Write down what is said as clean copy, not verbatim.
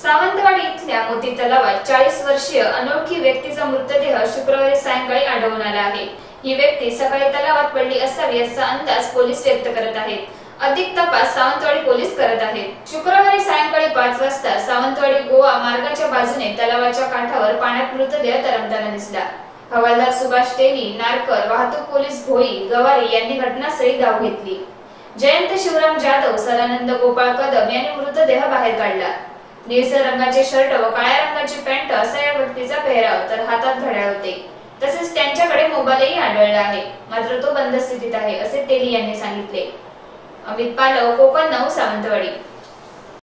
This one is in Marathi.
सावंतवाडी इथल्या मोती तलावात 40 वर्षीय अनोळखी व्यक्तीचा मृतदेह शुक्रवारी सायंकाळी आढळून आला आहे। ही व्यक्ती सकाळी तलावात पडली असावी असा अंदाज पोलीस व्यक्त करत आहेत। अधिक तपास सावंतवाडी पोलीस करत आहेत। शुक्रवारी सायंकाळी 5 वाजता सावंतवाडी गोवा मार्गाच्या बाजूने तलावाच्या काठावर पाण्यात मृतदेह तरंगताना दिसला। हवालदार सुभाष तेली, नारकर, वाहतूक पोलीस भोई गवारी यांनी घटनास्थळी धाव घेतली। जयंत शिवराम जाधव, सदानंद गोपाळ कदम यांनी मृतदेह बाहेर काढला। निळसर रंगाचे शर्ट व काळ्या रंगाची पॅन्ट असा या व्यक्तीचा पेहराव, तर हातात घड्याळ होते। तसेच त्यांच्याकडे मोबाईलही आढळला आहे, मात्र तो बंद स्थितीत आहे असे तेली यांनी सांगितले। अमित पालव, कोकण 9, सावंतवाडी।